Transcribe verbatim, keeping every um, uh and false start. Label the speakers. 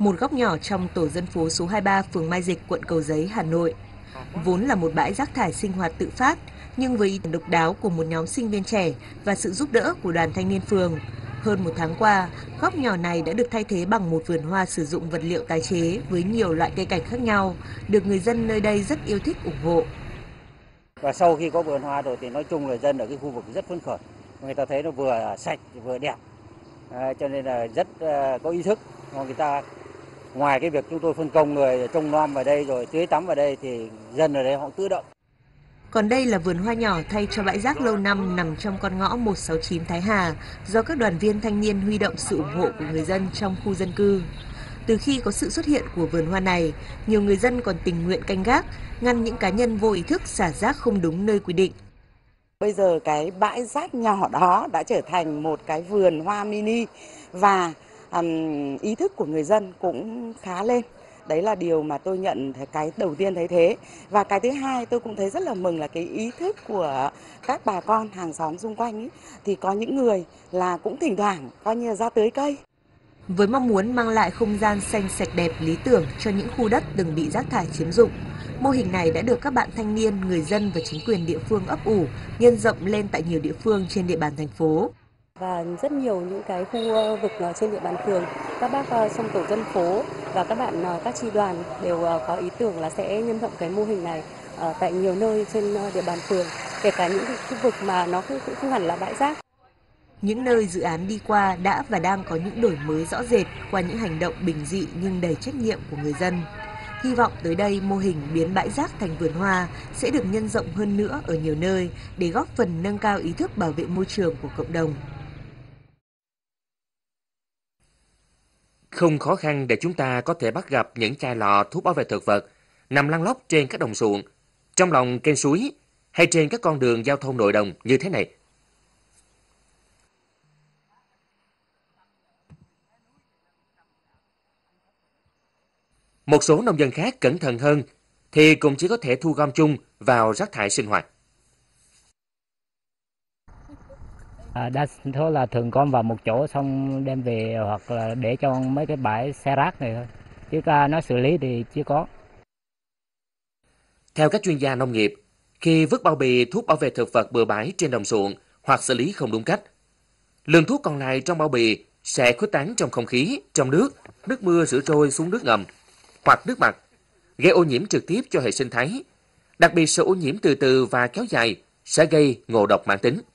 Speaker 1: một góc nhỏ trong tổ dân phố số hai mươi ba phường Mai Dịch, quận Cầu Giấy, Hà Nội. Vốn là một bãi rác thải sinh hoạt tự phát, nhưng với ý tưởng độc đáo của một nhóm sinh viên trẻ và sự giúp đỡ của đoàn thanh niên phường, hơn một tháng qua, góc nhỏ này đã được thay thế bằng một vườn hoa sử dụng vật liệu tái chế với nhiều loại cây cảnh khác nhau, được người dân nơi đây rất yêu thích ủng hộ.
Speaker 2: Và sau khi có vườn hoa rồi thì nói chung người dân ở cái khu vực rất phấn khởi. Người ta thấy nó vừa sạch vừa đẹp, à, cho nên là rất uh, có ý thức. Người ta ngoài cái việc chúng tôi phân công người trông nom vào đây rồi tưới tắm vào đây thì dân ở đây họ tự động.
Speaker 1: Còn đây là vườn hoa nhỏ thay cho bãi rác lâu năm nằm trong con ngõ một sáu chín Thái Hà do các đoàn viên thanh niên huy động sự ủng hộ của người dân trong khu dân cư. Từ khi có sự xuất hiện của vườn hoa này, nhiều người dân còn tình nguyện canh gác, ngăn những cá nhân vô ý thức xả rác không đúng nơi quy định.
Speaker 3: Bây giờ cái bãi rác nhỏ đó đã trở thành một cái vườn hoa mini và um, ý thức của người dân cũng khá lên. Đấy là điều mà tôi nhận cái đầu tiên thấy thế. Và cái thứ hai tôi cũng thấy rất là mừng là cái ý thức của các bà con hàng xóm xung quanh ấy, thì có những người là cũng thỉnh thoảng coi như là ra tưới cây.
Speaker 1: Với mong muốn mang lại không gian xanh sạch đẹp lý tưởng cho những khu đất từng bị rác thải chiếm dụng, mô hình này đã được các bạn thanh niên, người dân và chính quyền địa phương ấp ủ, nhân rộng lên tại nhiều địa phương trên địa bàn thành phố.
Speaker 4: Và rất nhiều những cái khu vực trên địa bàn phường, các bác trong tổ dân phố và các bạn các chi đoàn đều có ý tưởng là sẽ nhân rộng cái mô hình này tại nhiều nơi trên địa bàn phường, kể cả những khu vực mà nó cũng không hẳn là bãi rác.
Speaker 1: Những nơi dự án đi qua đã và đang có những đổi mới rõ rệt qua những hành động bình dị nhưng đầy trách nhiệm của người dân. Hy vọng tới đây mô hình biến bãi rác thành vườn hoa sẽ được nhân rộng hơn nữa ở nhiều nơi để góp phần nâng cao ý thức bảo vệ môi trường của cộng đồng.
Speaker 5: Không khó khăn để chúng ta có thể bắt gặp những chai lọ thuốc bảo vệ thực vật nằm lăn lóc trên các đồng ruộng, trong lòng kênh suối hay trên các con đường giao thông nội đồng như thế này. Một số nông dân khác cẩn thận hơn thì cũng chỉ có thể thu gom chung vào rác thải sinh hoạt.
Speaker 6: À, đa số là thường gom vào một chỗ xong đem về hoặc là để cho mấy cái bãi xe rác này thôi. Chứ nó xử lý thì chưa có.
Speaker 5: Theo các chuyên gia nông nghiệp, khi vứt bao bì thuốc bảo vệ thực vật bừa bãi trên đồng ruộng hoặc xử lý không đúng cách, lượng thuốc còn lại trong bao bì sẽ khuếch tán trong không khí, trong nước, nước mưa rửa trôi xuống nước ngầm hoặc nước mặt, gây ô nhiễm trực tiếp cho hệ sinh thái. Đặc biệt sự ô nhiễm từ từ và kéo dài sẽ gây ngộ độc mãn tính.